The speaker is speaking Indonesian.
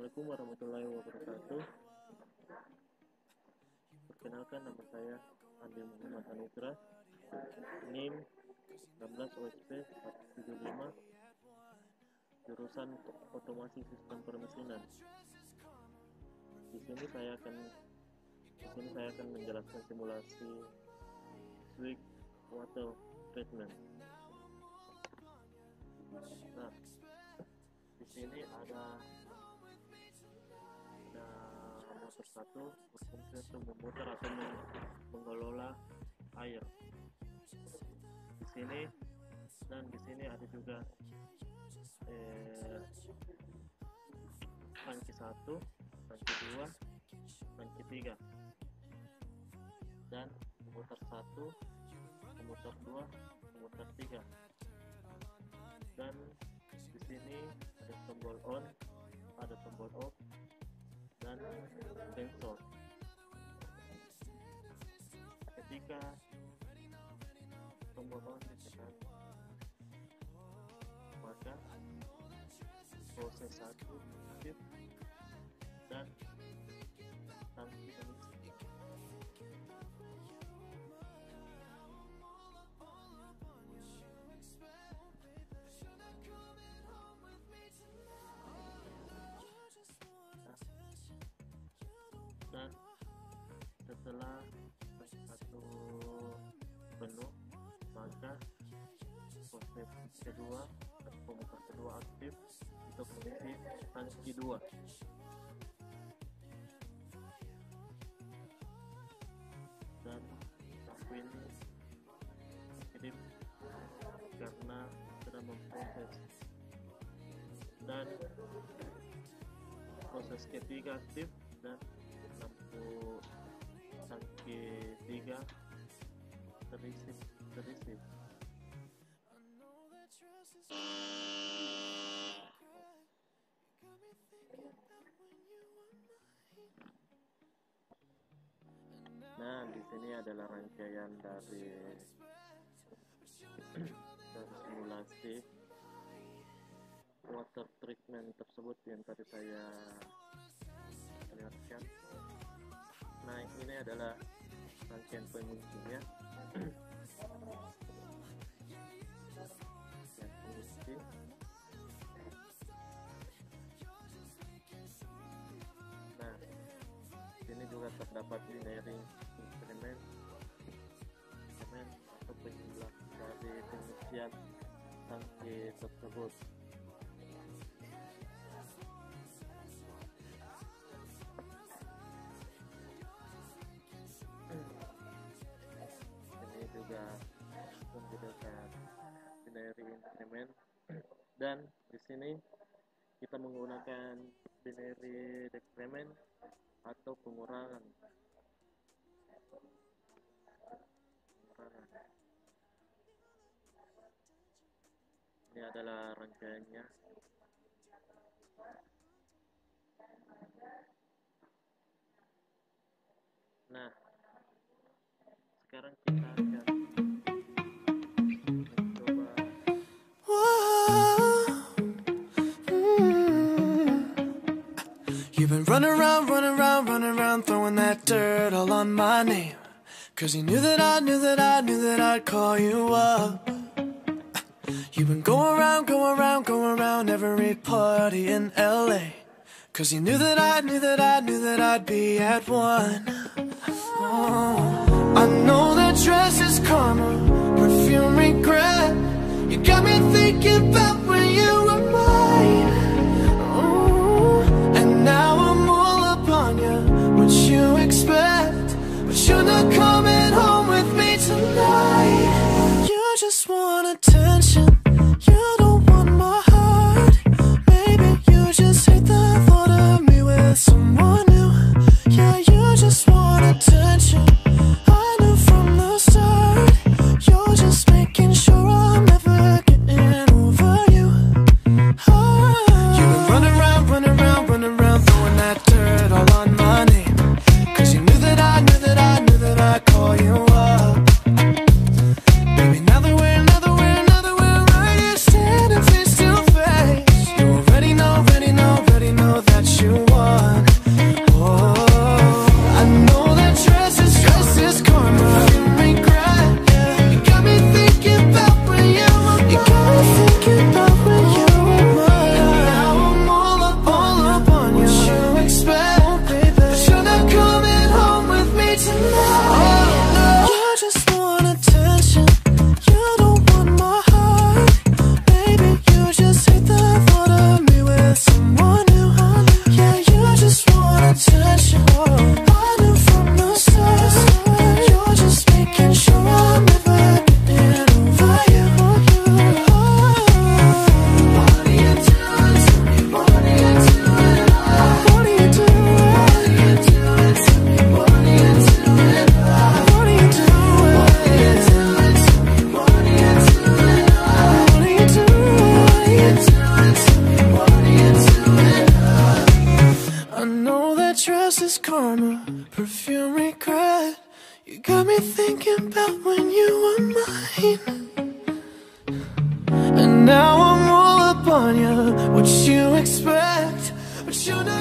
Assalamualaikum warahmatullahi wabarakatuh. Perkenalkan, nama saya ANDI ANUGERAH, NIM 16 OSP 475, jurusan otomasi sistem permesinan. Di sini saya akan menjelaskan simulasi sewage water treatment. Nah, di sini ada motor satu berfungsi untuk memutar atau mengelola air. Di sini ada juga tangki 1, tangki 2, tangki 3, dan pemutar 1, pemutar 2, pemutar 3. Dan di sini ada tombol on, ada tombol off, dan sensor. Ketika tombol on ditekan, maka proses 1 aktif dan tangki mengisi. Dan setelah satu penuh, maka proses kedua atau pemutar kedua aktif untuk mengisi tangki 2. Dan lampu ini kedip karena sedang memproses. Dan proses ketiga aktif dan lampu tangki 3 terisi. Nah, di sini adalah rangkaian dari simulasi water treatment tersebut yang tadi saya lihatkan. Nah, ini adalah rangkaian penguncinya. Pengunci. Nah, sini juga terdapat binary instrument atau penjumlah dari penguncian tangki tersebut. Ini juga menggunakan binary instrument, dan di sini kita menggunakan binary decrement atau pengurangan. Ini adalah rangkaiannya. Nah, sekarang kita akan mencoba. You've been running around, throwing that dirt all on my name. 'Cause you knew that I'd call you up. You've been going around every party in LA. 'Cause you knew that I'd be at one. Oh, I know that dress is karma, perfume regret. You got me thinking about when you were mine. Oh, and now I'm all up on you. What you expect? But you're not coming home with me tonight. You just want attention. You don't want my heart. Maybe you just hate the thought of me with someone new. Yeah, you just want attention. I knew from the start. You're just making sure I'm never getting over you. karma, perfume regret. You got me thinking about when you were mine. And now I'm all up on you, what you expect, but you never